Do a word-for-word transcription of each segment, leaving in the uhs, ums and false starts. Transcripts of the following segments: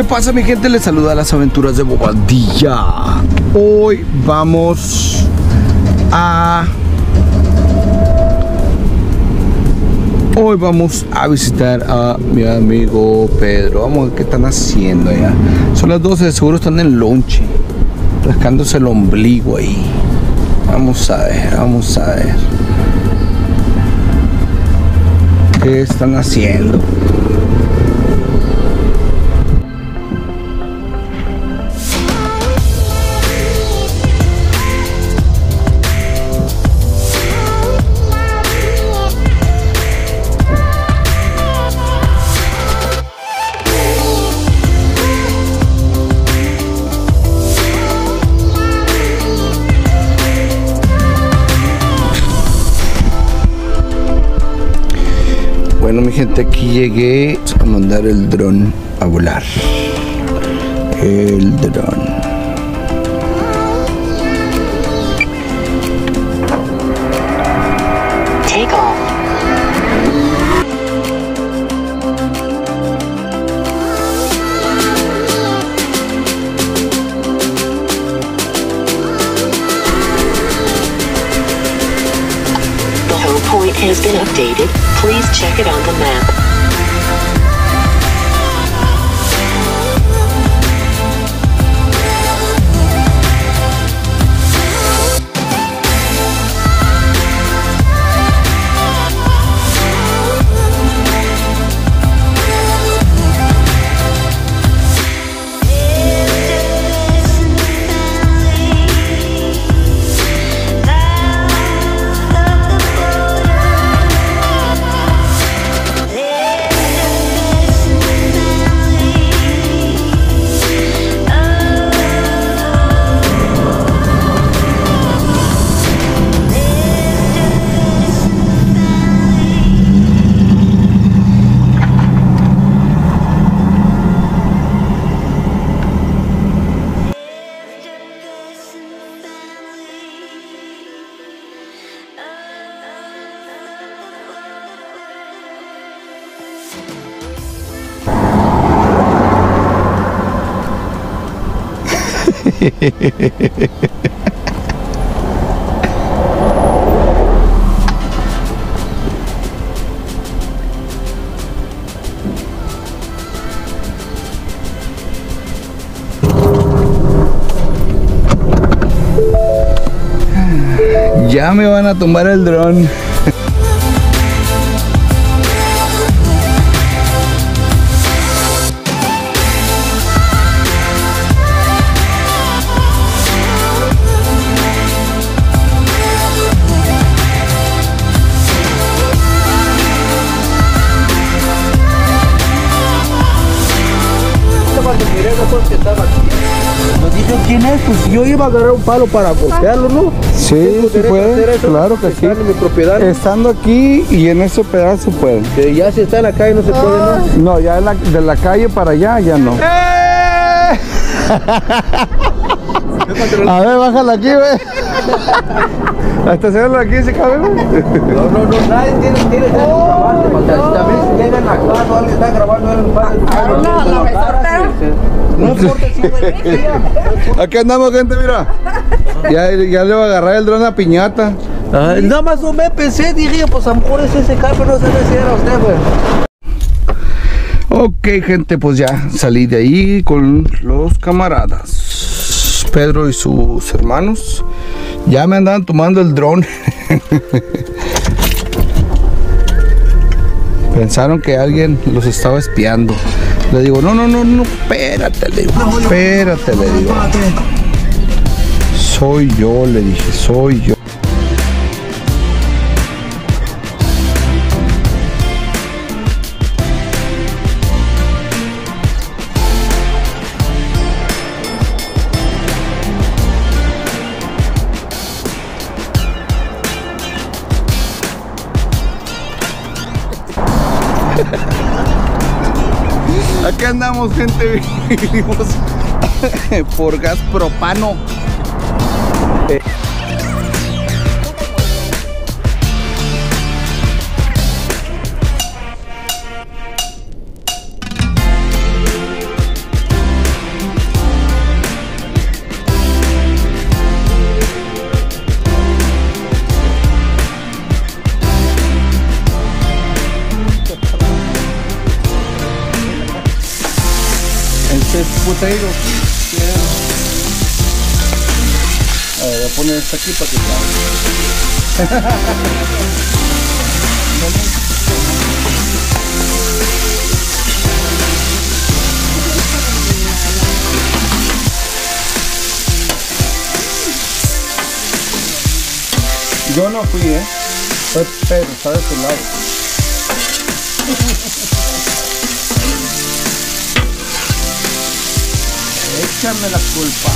pasa, mi gente? Les saluda Las Aventuras de Bobadilla. Hoy vamos a... Hoy vamos a visitar a mi amigo Pedro. Vamos a ver qué están haciendo allá. Son las doce, seguro están en lonche, rascándose el ombligo ahí. Vamos a ver, vamos a ver qué están haciendo. Bueno, mi gente, aquí llegué a mandar el dron a volar. El dron. Take off. The home point has been updated. Please check it on the map. Ya me van a tomar el dron. Nos dijo quién es, pues yo iba a agarrar un palo para golpearlo, ¿no? Sí, sí puede, eso, claro que sí. En mi propiedad. Estando aquí y en ese pedazo pueden. Que ya si está en la calle no se puede, ¿no? No, ya de la, de la calle para allá ya no. ¡Eh! A ver, bájala aquí, güey. Hasta se ve aquí, se cabe, güey. No, no, no, nadie tiene, tiene que grabarte, porque si también llegan a casa o alguien está grabando en el padre. No, no, me sorteo. No importa si fue. Aquí andamos, gente, mira. Ya, ya le va a agarrar el dron a Piñata. Ay, nada más o me pensé, dije, pues a lo mejor es ese carro, no sé si era usted, güey. Ok, gente, pues ya salí de ahí con los camaradas Pedro y sus hermanos. Ya me andaban tomando el dron. Pensaron que alguien los estaba espiando. Le digo, no, no, no, no, espérate, le digo, espérate, le digo. Soy yo, le dije, soy yo. Aquí andamos, gente, vinimos por gas propano. Eh. potato. A ver, voy a poner esta aquí para que yo no fui, eh. Fue Pedro, está de tu lado. Échame la culpa.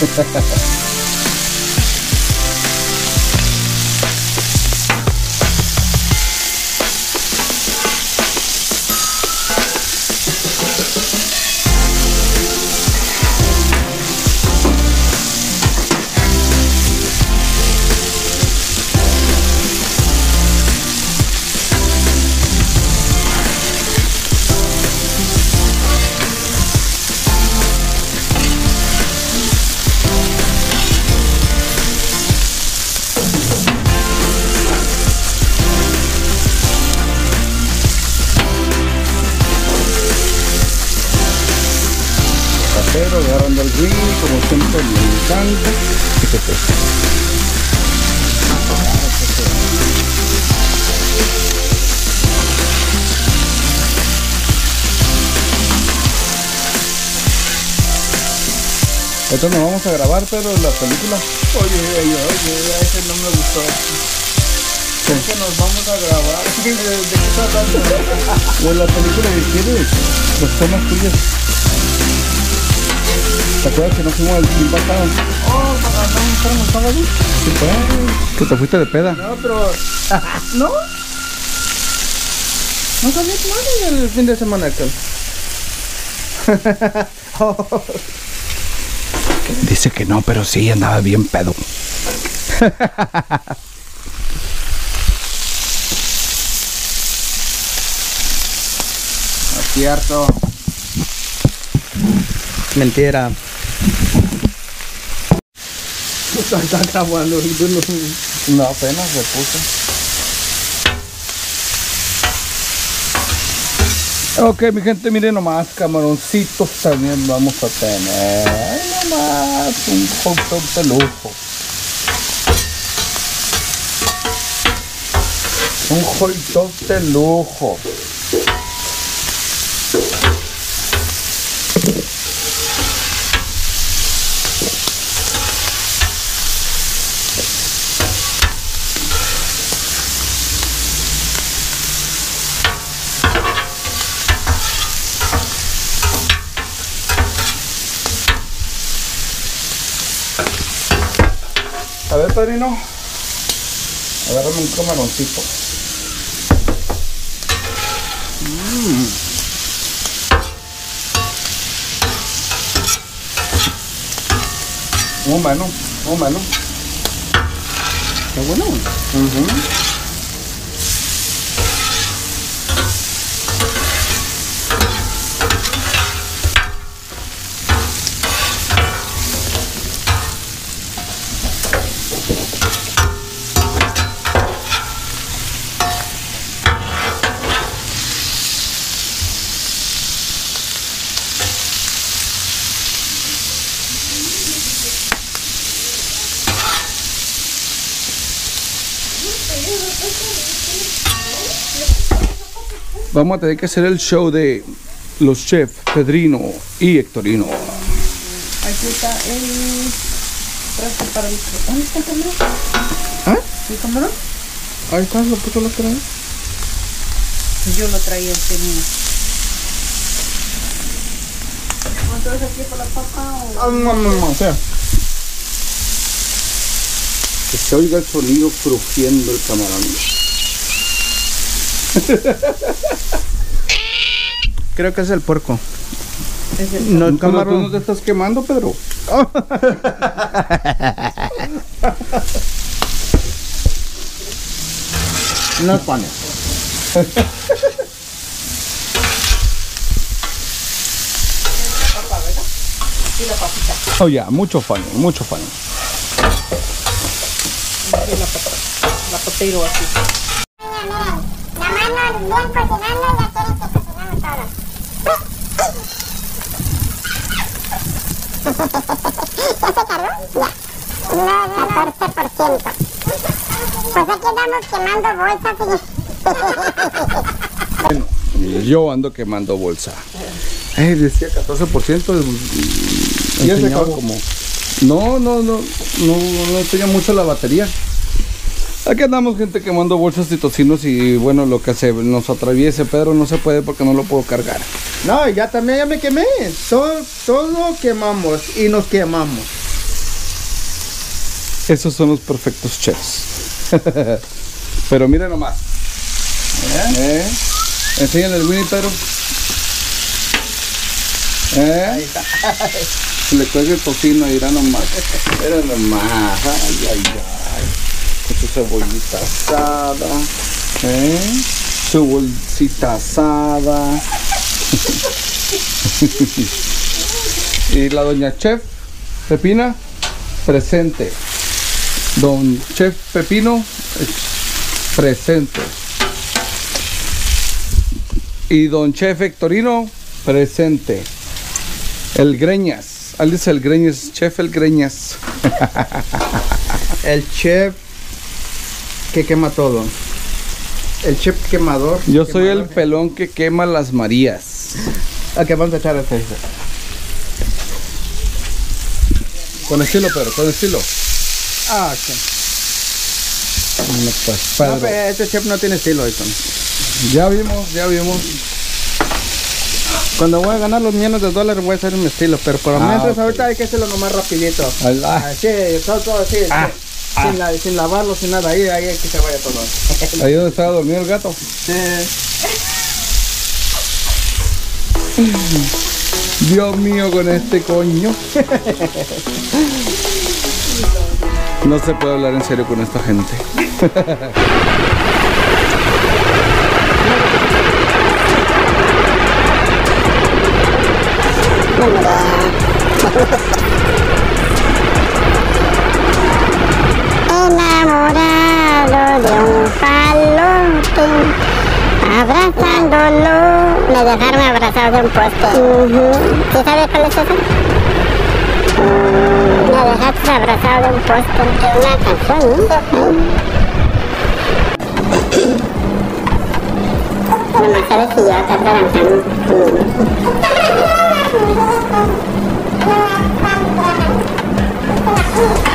Pero agarrando el ring, como siempre me encanta. Esto nos vamos a grabar, pero la película. Oye, oye, oye, ese no me gustó. ¿Por qué nos vamos a grabar? ¿De qué estás hablando? De la película que quieres, los temas tuyos. ¿Te acuerdas que no fuimos el fin pasado? Oh, para no fuimos el sábado. Sí, pues. ¿Que te fuiste de peda? No, pero... ¿No? No salí mal el fin de semana aquel. Oh. Dice que no, pero sí, andaba bien pedo. No es cierto. Mentira. Está grabando. No, apenas se puso. Ok, mi gente, miren nomás, camaroncitos también vamos a tener. Ay, nomás, un hot dog de lujo. Un hot dog de lujo. A ver, padrino, agárrame un camaroncito. Mm. Muy bueno, muy bueno. Está bueno. Uh-huh. Vamos a tener que hacer el show de los chefs Pedrino y Hectorino. Aquí está el traje para el... ¿Dónde está el camarón? ¿Ah? ¿El camarón? Ahí está, lo puso la trae. Yo lo traía el tenía. Entonces aquí por la papa o... Ah, no, no, no, o sea. Que se oiga el sonido crujiendo el camarón. Creo que es el puerco. Es el no, el camarón. ¿Tú no te estás quemando, Pedro? No es pan. Oh, ya, yeah, mucho fan, mucho fan. La, la potato así. La mano bien cocinando, ya quieren que cocinamos todo. ¿Ya se cargó? Ya. No, catorce por ciento. Pues aquí andamos quemando bolsas y... Yo ando quemando bolsa. Eh, decía catorce por ciento. Enseñaba como... No, no, no, no, no enseña mucho la batería. Aquí andamos, gente, quemando bolsas y tocinos y bueno, lo que se nos atraviese, Pedro, no se puede porque no lo puedo cargar. No, ya también ya me quemé. Todo, todo quemamos y nos quemamos. Esos son los perfectos chefs. Pero miren nomás. ¿Eh? ¿Eh? Enséñale el Winnie, Pedro. ¿Eh? Ahí está. Le cuelga el tocino y irá nomás. Era nomás. Ay, ay, ay. Con su cebollita asada. ¿Eh? Su bolsita asada. Y la doña Chef Pepina presente. Don Chef Pepino presente. Y don Chef Hectorino presente. El Greñas, Al dice el Greñas, Chef el Greñas. El chef que quema todo. El chef quemador. Yo soy quemador. el pelón que quema las Marías. Ok, vamos a echar este. Con estilo, Pedro, con estilo. Ah, ok. No, pues, No, Pedro. pero este chef no tiene estilo, eso. Ya vimos, ya vimos. Cuando voy a ganar los millones de dólares voy a hacer mi estilo, pero por lo Ah, mientras ok. ahorita hay que hacerlo nomás rapidito. Al- ah. Así, todo, todo así, Ah, así, ah. Sin, la- sin lavarlo, sin nada, ahí, ahí que se vaya todo. Ahí donde estaba dormido el gato. Sí. Dios mío, con este coño. No se puede hablar en serio con esta gente. Enamorado de un palote, abrazándolo, me dejaron abrazado de un poste. Uh-huh. ¿Sí sabes cuál es eso? Mm, me dejaste abrazado de un poste de una canción, ¿no? No me sabes si yo estoy trabajando. Mm.